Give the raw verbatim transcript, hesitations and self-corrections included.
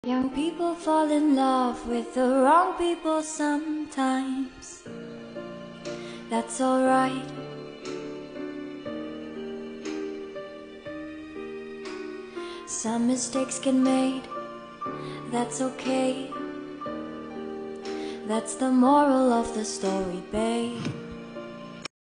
Young people fall in love with the wrong people sometimes. That's alright. Some mistakes get made. That's okay. That's the moral of the story, babe.